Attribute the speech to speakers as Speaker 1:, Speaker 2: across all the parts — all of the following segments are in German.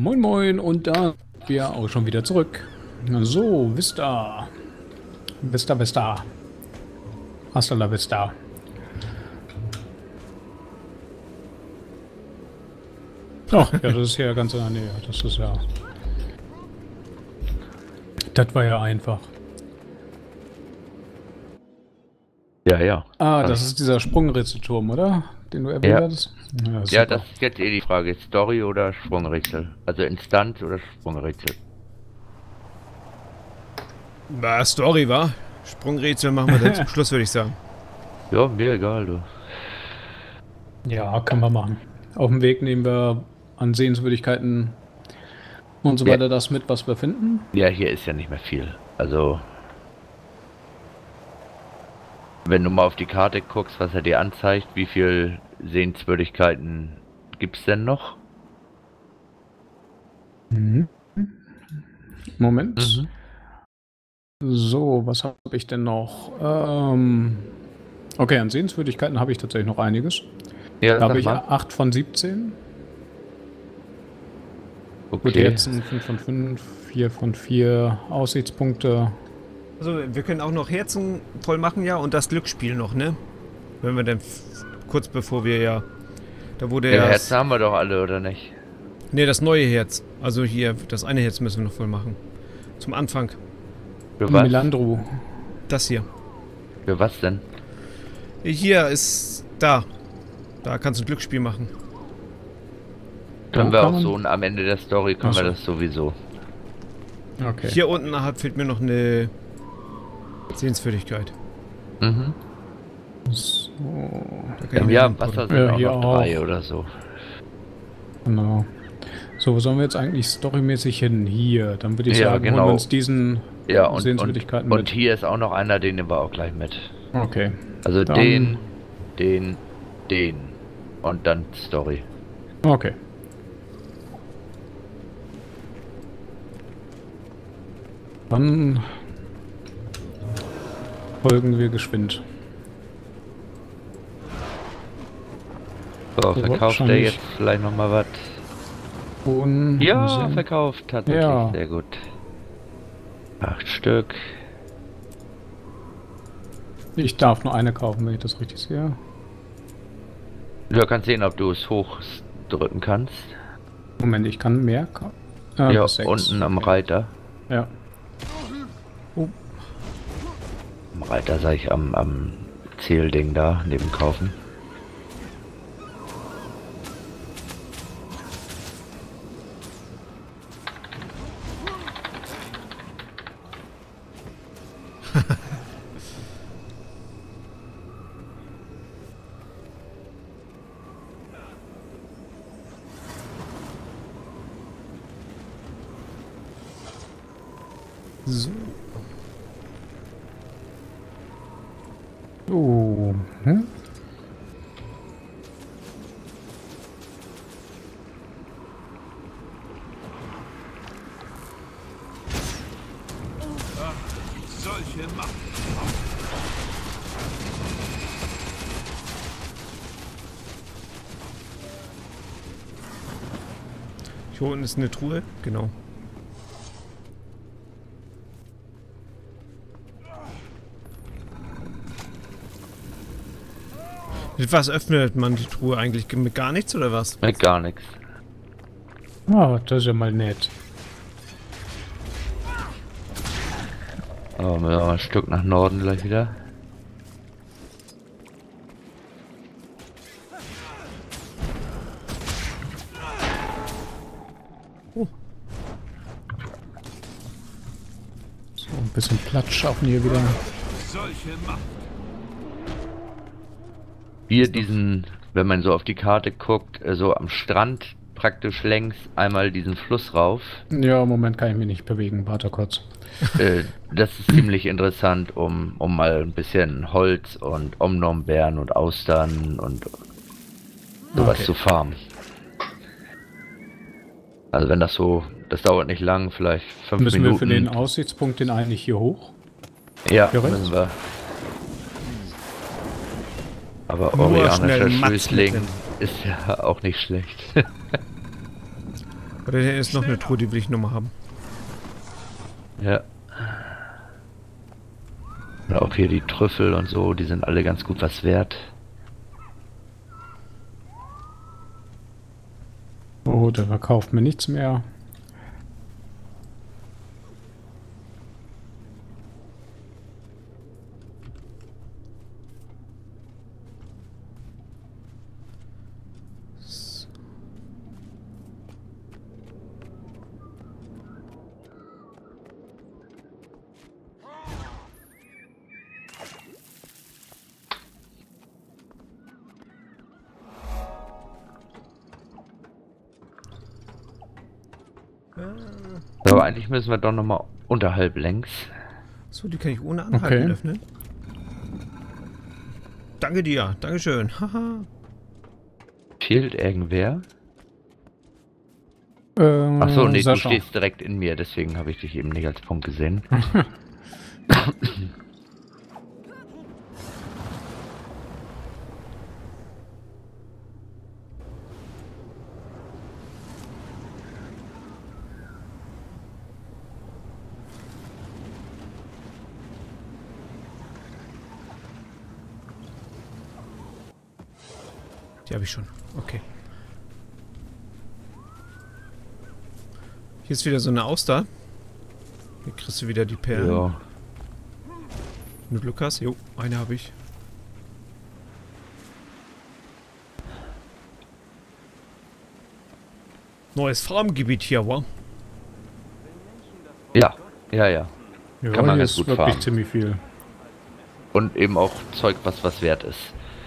Speaker 1: Moin Moin und da sind wir auch schon wieder zurück. So, Vista. Vista, Vista. Hasta la Vista. Ach, ja, das ist ja ganz in der Nähe. Das ist ja... Das war ja einfach.
Speaker 2: Ja, ja.
Speaker 1: Ah, das ist dieser Sprungrätselturm, oder? Den du erwähnt hattest?
Speaker 2: Ja, das ist jetzt die Frage. Story oder Sprungrätsel? Also Instanz oder Sprungrätsel?
Speaker 3: Story, war. Sprungrätsel machen wir dann zum Schluss, würde ich sagen.
Speaker 2: Ja, mir egal, du.
Speaker 1: Ja, können wir machen. Auf dem Weg nehmen wir an Sehenswürdigkeiten und so weiter das mit, was wir finden.
Speaker 2: Ja, hier ist ja nicht mehr viel. Also, wenn du mal auf die Karte guckst, was er dir anzeigt, wie viel Sehenswürdigkeiten gibt es denn noch?
Speaker 1: Mhm. Moment. So, was habe ich denn noch? Okay, an Sehenswürdigkeiten habe ich tatsächlich noch einiges.
Speaker 2: Ja,
Speaker 1: da habe ich 8 von 17.
Speaker 2: Okay.
Speaker 1: Gut, jetzt 5 von 5, 4 von 4 Aussichtspunkte.
Speaker 3: Also, wir können auch noch Herzen voll machen, ja, und das Glücksspiel noch, ne? Wenn wir dann kurz bevor wir ja... Da wurde ja...
Speaker 2: Herzen haben wir doch alle, oder nicht?
Speaker 3: Ne, das neue Herz. Also hier, das eine Herz müssen wir noch voll machen. Zum Anfang.
Speaker 2: Für was?
Speaker 1: Melandro.
Speaker 3: Das hier.
Speaker 2: Für was denn?
Speaker 3: Hier ist... Da. Da kannst du ein Glücksspiel machen.
Speaker 2: Können wir auch so, und am Ende der Story können wir das sowieso.
Speaker 1: Okay.
Speaker 3: Hier unten fehlt mir noch eine Sehenswürdigkeit.
Speaker 2: Mhm.
Speaker 1: So.
Speaker 2: Ja, im Wasser sind auch
Speaker 1: hier
Speaker 2: noch 3 oder so.
Speaker 1: Genau. So, wo sollen wir jetzt eigentlich storymäßig hin? Hier. Dann würde ich sagen, holen wir uns diesen Sehenswürdigkeiten mit.
Speaker 2: Und hier ist auch noch einer, den nehmen wir auch gleich mit.
Speaker 1: Okay.
Speaker 2: Also
Speaker 1: dann
Speaker 2: den und dann Story.
Speaker 1: Okay. Dann folgen wir geschwind.
Speaker 2: So, verkauft er jetzt vielleicht nochmal was? Ja, verkauft tatsächlich. Ja. Sehr gut. 8 Stück.
Speaker 1: Ich darf nur eine kaufen, wenn ich das richtig sehe.
Speaker 2: Du kannst sehen, ob du es hoch drücken kannst.
Speaker 1: Moment, ich kann mehr kaufen.
Speaker 2: Ja, unten am Reiter.
Speaker 1: Ja.
Speaker 2: Am Reiter, sag ich, am Zählding da, neben Kaufen.
Speaker 1: So. Oh. Hm?
Speaker 4: Solche Macht.
Speaker 3: Hier unten ist eine Truhe, genau. Mit was öffnet man die Truhe eigentlich? Mit gar nichts oder was?
Speaker 2: Mit gar nichts.
Speaker 1: Ah, das ist ja mal nett.
Speaker 2: Oh, wir ein Stück nach Norden gleich wieder.
Speaker 1: Oh. So, ein bisschen Platz schaffen hier wieder.
Speaker 4: Solche Macht.
Speaker 2: Hier diesen, wenn man so auf die Karte guckt, so am Strand praktisch längs einmal diesen Fluss rauf.
Speaker 1: Ja, im Moment kann ich mich nicht bewegen. Warte kurz.
Speaker 2: Das ist ziemlich interessant, um mal ein bisschen Holz und Omnombeeren und Austern und sowas zu farmen. Also wenn das so, das dauert nicht lang, vielleicht 5 Minuten.
Speaker 1: Müssen wir für den Aussichtspunkt den eigentlich hier hoch?
Speaker 2: Ja, müssen wir. Aber orianischer Schwüßling ist ja auch nicht schlecht.
Speaker 3: Oder hier ist noch eine Truhe, die will ich nochmal haben.
Speaker 2: Ja. Und auch hier die Trüffel und so, die sind alle ganz gut was wert.
Speaker 1: Oh, der verkauft mir nichts mehr.
Speaker 2: Aber eigentlich müssen wir doch nochmal unterhalb längs.
Speaker 3: So, die kann ich ohne Anhalten öffnen. Danke dir, Dankeschön. Haha.
Speaker 2: Fehlt irgendwer? Achso, nee,
Speaker 1: Sascha.
Speaker 2: du stehst direkt in mir, deswegen habe ich dich eben nicht als Punkt gesehen.
Speaker 3: Die habe ich schon. Okay. Hier ist wieder so eine Auster. Hier kriegst du wieder die Perlen.
Speaker 2: Ja.
Speaker 3: Mit Lukas. Jo, eine habe ich. Neues Farmgebiet hier, wa?
Speaker 2: Ja, ja, ja.
Speaker 1: Ja,
Speaker 2: Kann man
Speaker 1: hier
Speaker 2: ganz
Speaker 1: ist
Speaker 2: gut
Speaker 1: wirklich
Speaker 2: fahren.
Speaker 1: ziemlich viel.
Speaker 2: Und eben auch Zeug, was wert ist.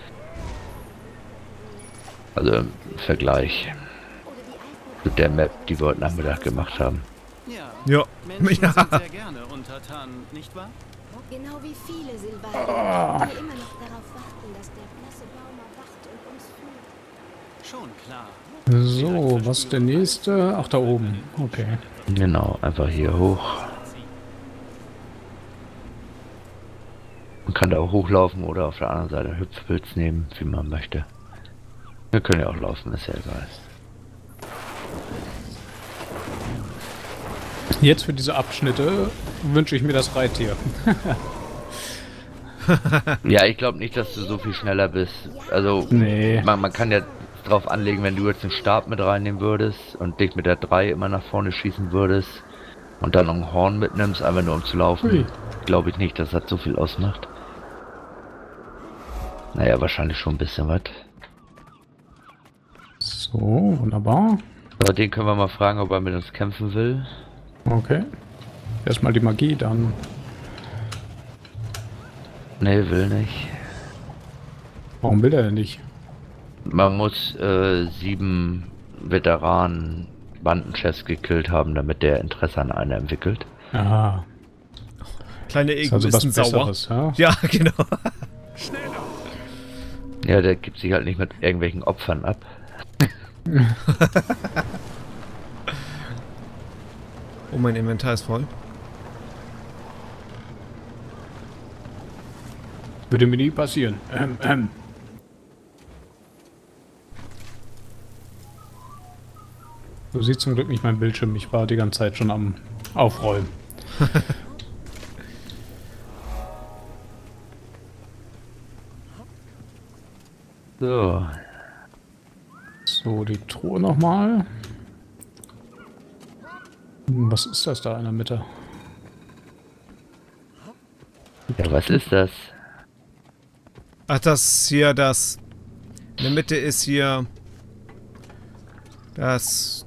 Speaker 2: Also im Vergleich zu der Map, die wir heute Nachmittag gemacht haben.
Speaker 5: Ja,
Speaker 3: Ja.
Speaker 5: Menschen
Speaker 3: Ja.
Speaker 5: sind sehr gerne untertan, nicht wahr?
Speaker 6: Genau wie viele Silvaner, die immer noch darauf warten, dass der blasse Baum erwacht und uns führt.
Speaker 5: Schon klar.
Speaker 1: So, was ist der nächste? Ach, da oben. Okay.
Speaker 2: Genau, einfach hier hoch. Man kann da auch hochlaufen oder auf der anderen Seite Hüpfpilz nehmen, wie man möchte. Wir können ja auch laufen, ist ja egal.
Speaker 1: Jetzt für diese Abschnitte wünsche ich mir das Reittier.
Speaker 2: Ja, ich glaube nicht, dass du so viel schneller bist. Also,
Speaker 1: Nee.
Speaker 2: man kann ja drauf anlegen, wenn du jetzt den Stab mit reinnehmen würdest und dich mit der 3 immer nach vorne schießen würdest und dann noch ein Horn mitnimmst, einfach nur um zu laufen,
Speaker 1: Ui.
Speaker 2: glaube ich nicht, dass das so viel ausmacht. Naja, wahrscheinlich schon ein bisschen was.
Speaker 1: So, wunderbar.
Speaker 2: Aber den können wir mal fragen, ob er mit uns kämpfen will.
Speaker 1: Okay. Erstmal die Magie, dann.
Speaker 2: Nee, will nicht.
Speaker 1: Warum will er denn nicht?
Speaker 2: Man muss 7 Veteranen Bandenchefs gekillt haben, damit der Interesse an einer entwickelt.
Speaker 1: Ah,
Speaker 3: Kleine
Speaker 1: ist also was
Speaker 3: Egoisten sauer.
Speaker 1: Besseres, ja?
Speaker 3: Ja, genau.
Speaker 2: Ja, der gibt sich halt nicht mit irgendwelchen Opfern ab.
Speaker 3: Oh, mein Inventar ist voll.
Speaker 1: Würde mir nie passieren. Du siehst zum Glück nicht mein Bildschirm. Ich war die ganze Zeit schon am Aufräumen.
Speaker 2: So.
Speaker 1: So, die Truhe nochmal. Was ist das da in der Mitte?
Speaker 2: Ja, was ist das?
Speaker 3: Ach, das hier, das... In der Mitte ist hier... Das...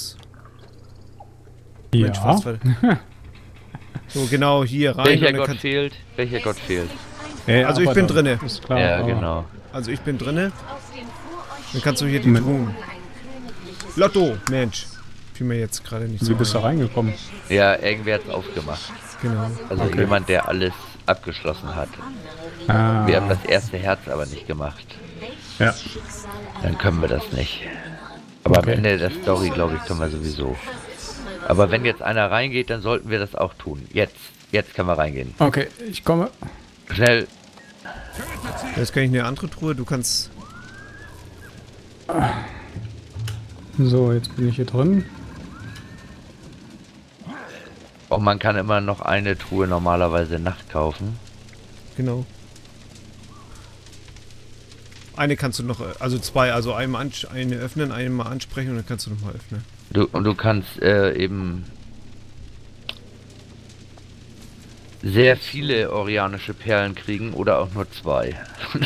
Speaker 3: Mensch,
Speaker 1: Ja.
Speaker 3: was war- So, genau, hier rein.
Speaker 2: Welcher
Speaker 3: und dann
Speaker 2: Gott
Speaker 3: kann-
Speaker 2: fehlt? Welcher Gott fehlt?
Speaker 3: Also ich bin drinne.
Speaker 1: Ist klar.
Speaker 2: Ja,
Speaker 1: aber
Speaker 2: genau.
Speaker 3: Also ich bin drinne. Dann kannst du hier die Truhen. Lotto, Mensch. Fiel mir jetzt gerade nicht so
Speaker 1: Wie bist du
Speaker 3: ein.
Speaker 1: reingekommen?
Speaker 2: Ja, irgendwer hat's aufgemacht.
Speaker 3: Genau.
Speaker 2: Also
Speaker 1: Okay.
Speaker 2: jemand, der alles abgeschlossen hat.
Speaker 1: Ah,
Speaker 2: Wir haben das erste Herz aber nicht gemacht.
Speaker 1: ja.
Speaker 2: Dann können wir das nicht. Aber
Speaker 1: Okay.
Speaker 2: am Ende der Story, glaube ich, können wir sowieso. Aber wenn jetzt einer reingeht, dann sollten wir das auch tun. Jetzt können wir reingehen.
Speaker 1: Okay, ich komme.
Speaker 2: Schnell.
Speaker 3: Jetzt kann ich eine andere Truhe. Du kannst...
Speaker 1: So, jetzt bin ich hier drin.
Speaker 2: Und man kann immer noch eine Truhe normalerweise Nacht kaufen.
Speaker 3: Genau. Eine kannst du noch, also zwei, also einmal eine öffnen, einmal ansprechen und dann kannst du nochmal öffnen.
Speaker 2: Du kannst eben sehr viele orianische Perlen kriegen oder auch nur 2.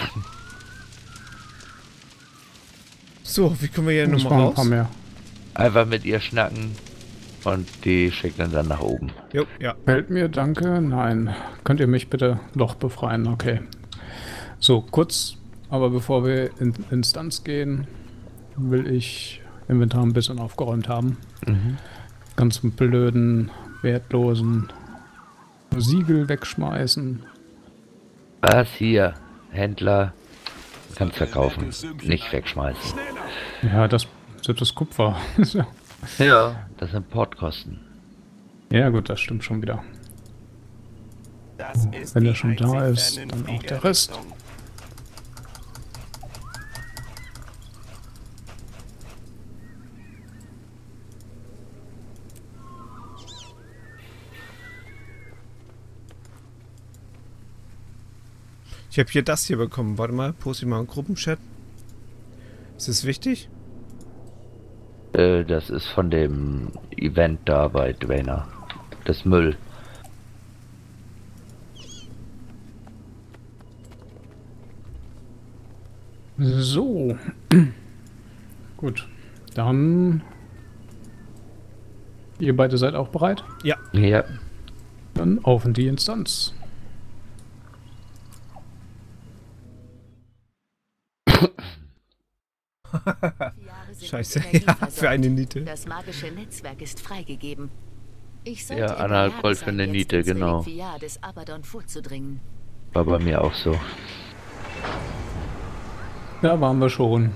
Speaker 3: So, wie kommen wir hier
Speaker 1: Muss
Speaker 3: nochmal
Speaker 1: mal ein
Speaker 3: raus?
Speaker 1: paar mehr.
Speaker 2: Einfach mit ihr schnacken und die schickt dann nach oben.
Speaker 3: Jo, ja.
Speaker 1: Fällt mir, danke. Nein. Könnt ihr mich bitte doch befreien? Okay. So, kurz, aber bevor wir in Instanz gehen, will ich Inventar ein bisschen aufgeräumt haben. Ganz blöden, wertlosen Siegel wegschmeißen.
Speaker 2: Was hier? Händler. Kannst verkaufen. Nicht wegschmeißen.
Speaker 1: Ja, das ist das Kupfer.
Speaker 2: Ja. Das sind Portkosten.
Speaker 1: Ja gut, das stimmt schon wieder. Wenn er schon da ist, dann auch der Rest.
Speaker 3: Ich habe hier das hier bekommen. Warte mal, poste ich mal im Gruppenchat. Ist das wichtig?
Speaker 2: Das ist von dem Event da bei Dwayner. Das Müll.
Speaker 1: So. Gut. Dann... Ihr beide seid auch bereit?
Speaker 3: Ja.
Speaker 2: Ja.
Speaker 1: Dann auf in die Instanz.
Speaker 3: Scheiße, ja, für eine Niete.
Speaker 7: Das magische Netzwerk ist freigegeben. Ich sollte
Speaker 2: Ja,
Speaker 7: in der
Speaker 2: anderthalb
Speaker 7: Lage
Speaker 2: Gold für
Speaker 7: sein,
Speaker 2: eine
Speaker 7: jetzt
Speaker 2: Niete,
Speaker 7: ins
Speaker 2: genau.
Speaker 7: Reliquiar des Abaddon vorzudringen.
Speaker 2: War bei mir auch so.
Speaker 1: Da waren wir schon.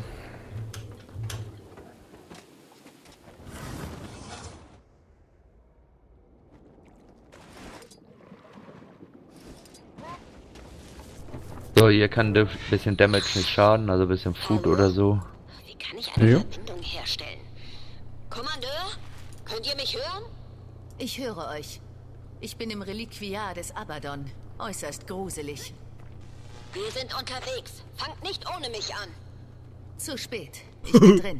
Speaker 2: So, hier kann ein bisschen Damage nicht schaden, also ein bisschen Food oder so.
Speaker 6: Wie kann ich eine
Speaker 1: Ja.
Speaker 6: Verbindung herstellen? Kommandeur? Könnt ihr mich hören?
Speaker 7: Ich höre euch. Ich bin im Reliquiar des Abaddon. Äußerst gruselig.
Speaker 6: Wir sind unterwegs. Fangt nicht ohne mich an.
Speaker 7: Zu spät. Ich bin drin.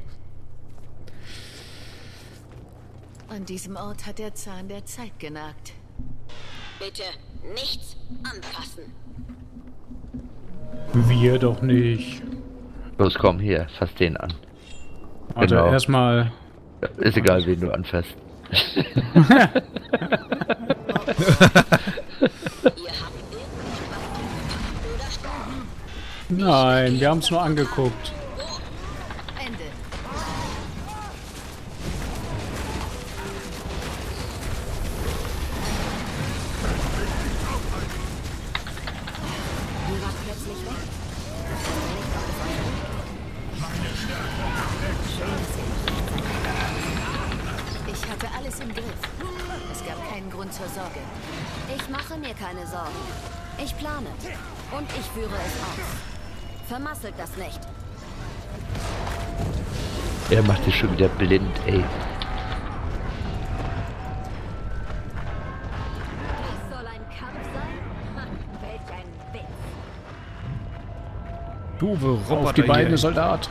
Speaker 7: An diesem Ort hat der Zahn der Zeit genagt.
Speaker 6: Bitte nichts anfassen.
Speaker 1: Wir doch nicht.
Speaker 2: Los, komm, hier, fass den an.
Speaker 1: Also
Speaker 2: Genau.
Speaker 1: erstmal...
Speaker 2: Ist egal, wen du anfasst.
Speaker 6: Ihr habt irgendwas oder sterben.
Speaker 1: Nein, wir haben es nur angeguckt.
Speaker 7: Ende.
Speaker 6: Ihr wart plötzlich weg.
Speaker 7: Ich hatte alles im Griff. Es gab keinen Grund zur Sorge.
Speaker 6: Ich mache mir keine Sorgen. Ich plane. Und ich führe es aus. Vermasselt das nicht.
Speaker 2: Er macht dich schon wieder blind, ey.
Speaker 6: Das soll ein Kampf sein? Welch ein Witz.
Speaker 3: Duwe Roboter
Speaker 1: Auf die Beine,
Speaker 3: hier.
Speaker 1: Soldat.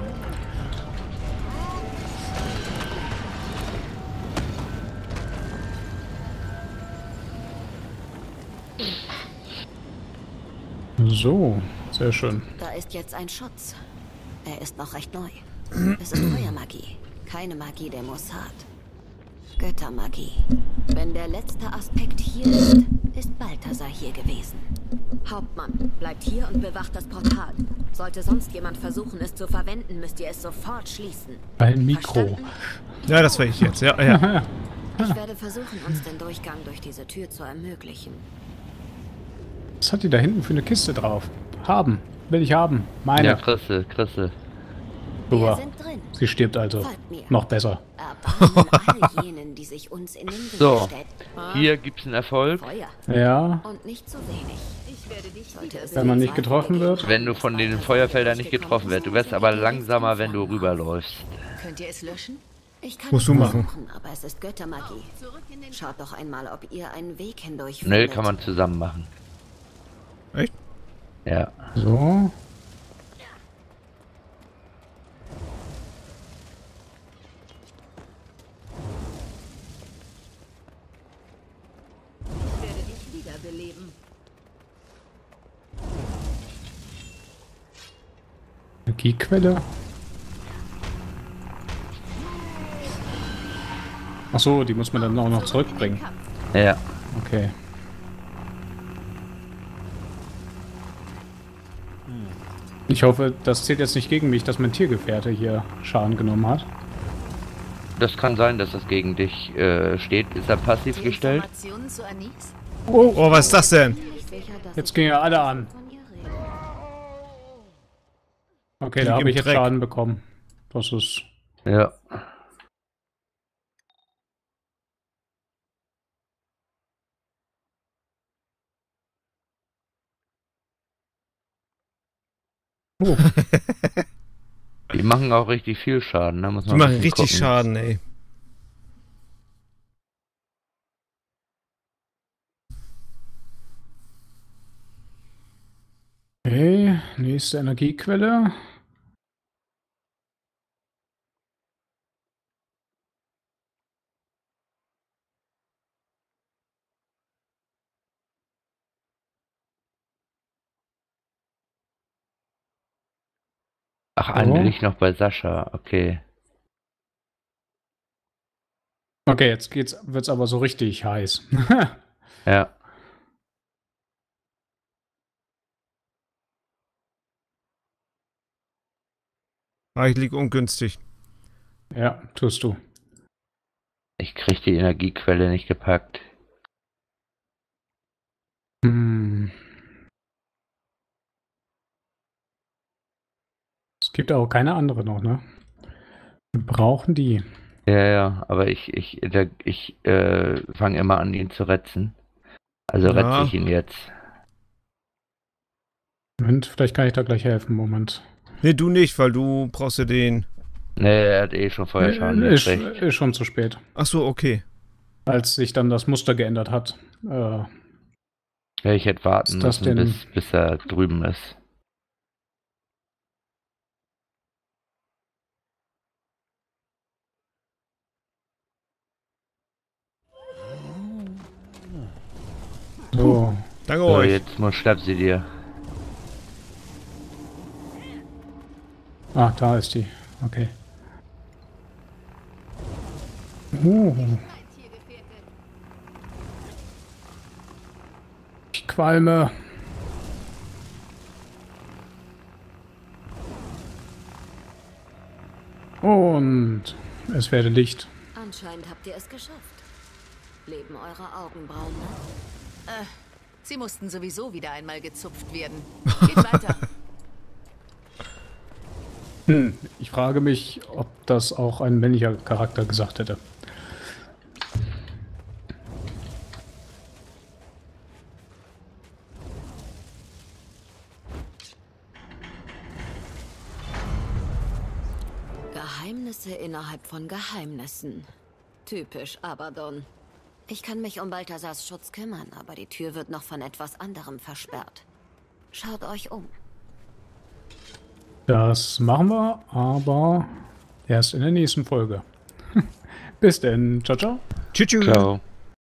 Speaker 1: So, sehr schön.
Speaker 6: Da ist jetzt ein Schutz. Er ist noch recht neu. Es ist Feuermagie, keine Magie der Mossad. Göttermagie. Wenn der letzte Aspekt hier ist Balthasar hier gewesen. Hauptmann, bleibt hier und bewacht das Portal. Sollte sonst jemand versuchen, es zu verwenden, müsst ihr es sofort schließen.
Speaker 1: Ein Mikro.
Speaker 6: Verstanden?
Speaker 3: Ja, das war ich jetzt. Ja, ja.
Speaker 6: Ich werde versuchen, uns den Durchgang durch diese Tür zu ermöglichen.
Speaker 1: Was hat die da hinten für eine Kiste drauf? Haben. Will ich haben. Meine.
Speaker 2: Ja, Chrisse.
Speaker 6: Wir
Speaker 1: Super.
Speaker 6: sind drin.
Speaker 1: Sie stirbt also.
Speaker 6: Folgt mir.
Speaker 1: Noch besser.
Speaker 6: Erbarmen all jenen, die sich uns in den Weg
Speaker 2: So,
Speaker 6: stellen.
Speaker 2: hier gibt's einen Erfolg.
Speaker 6: Feuer.
Speaker 1: Ja.
Speaker 6: Und nicht zu wenig.
Speaker 7: Ich werde dich
Speaker 6: Sollte es
Speaker 1: Wenn man
Speaker 6: den
Speaker 1: nicht
Speaker 6: Zweifel
Speaker 1: getroffen
Speaker 6: gegeben
Speaker 1: wird.
Speaker 6: haben,
Speaker 2: Wenn du von den Feuerfeldern nicht getroffen wirst. Du wirst aber langsamer, wenn du rüberläufst.
Speaker 7: Könnt ihr es löschen?
Speaker 6: Ich kann
Speaker 3: Musst
Speaker 6: es
Speaker 3: du machen.
Speaker 6: versuchen, aber es ist Göttermagie. Schaut doch einmal, ob ihr einen Weg hindurch
Speaker 2: Nee,
Speaker 6: findet.
Speaker 2: kann man zusammen machen.
Speaker 3: Echt?
Speaker 2: Ja.
Speaker 1: So.
Speaker 7: Ich werde dich wiederbeleben.
Speaker 1: Energiequelle. Ach so, die muss man dann auch noch zurückbringen.
Speaker 2: Ja.
Speaker 1: Okay. Ich hoffe, das zählt jetzt nicht gegen mich, dass mein Tiergefährte hier Schaden genommen hat.
Speaker 2: Das kann sein, dass das gegen dich steht. Ist er passiv
Speaker 7: Die
Speaker 2: gestellt?
Speaker 7: Informationen zu Anis?
Speaker 3: Oh, was ist das denn?
Speaker 6: Sicher, dass
Speaker 1: Jetzt
Speaker 6: ich
Speaker 1: gehen ja alle an.
Speaker 6: von ihr rede.
Speaker 1: Okay,
Speaker 3: Lieg
Speaker 1: da habe
Speaker 3: im
Speaker 1: ich jetzt
Speaker 3: Dreck.
Speaker 1: Schaden bekommen. Das ist...
Speaker 2: Ja.
Speaker 1: Oh,
Speaker 2: Die machen auch richtig viel Schaden, ne? Muss
Speaker 3: Die
Speaker 2: man
Speaker 3: machen
Speaker 2: ein bisschen
Speaker 3: richtig
Speaker 2: gucken.
Speaker 3: Schaden, ey.
Speaker 1: okay, nächste Energiequelle.
Speaker 2: Ach,
Speaker 1: So.
Speaker 2: eigentlich noch bei Sascha. Okay.
Speaker 1: Okay, jetzt wird's aber so richtig heiß.
Speaker 2: Ja.
Speaker 3: Ah, ich lieg ungünstig.
Speaker 1: Ja, tust du.
Speaker 2: Ich krieg die Energiequelle nicht gepackt.
Speaker 1: Hm. Es gibt auch keine andere noch, ne? Wir brauchen die.
Speaker 2: Ja, ja, aber ich fange immer an, ihn zu retzen. Also
Speaker 3: Ja.
Speaker 2: retze ich ihn jetzt.
Speaker 1: Moment, vielleicht kann ich da gleich helfen. Moment.
Speaker 3: Nee, du nicht, weil du brauchst ja den...
Speaker 2: Nee, er hat eh schon Feuerschaden
Speaker 1: ist,
Speaker 2: gekriegt.
Speaker 1: ist schon zu spät.
Speaker 3: Ach so, okay.
Speaker 1: Als sich dann das Muster geändert hat.
Speaker 2: Ja, ich hätte warten
Speaker 1: Ist das
Speaker 2: müssen,
Speaker 1: denn-
Speaker 2: bis er drüben ist.
Speaker 1: So.
Speaker 3: Danke
Speaker 2: So,
Speaker 3: euch.
Speaker 2: jetzt schnapp sie dir.
Speaker 1: Ah, da ist die. Okay. Ich qualme. Und es werde Licht.
Speaker 6: Anscheinend habt ihr es geschafft. Leben eure Augenbrauen noch?
Speaker 7: Sie mussten sowieso wieder einmal gezupft werden. Geht weiter.
Speaker 1: Ich frage mich, ob das auch ein männlicher Charakter gesagt hätte.
Speaker 6: Geheimnisse innerhalb von Geheimnissen. Typisch Abaddon. Ich kann mich um Balthasars Schutz kümmern, aber die Tür wird noch von etwas anderem versperrt. Schaut euch um.
Speaker 1: Das machen wir, aber erst in der nächsten Folge. Bis denn. Ciao, ciao.
Speaker 3: Tschüss.
Speaker 2: Ciao.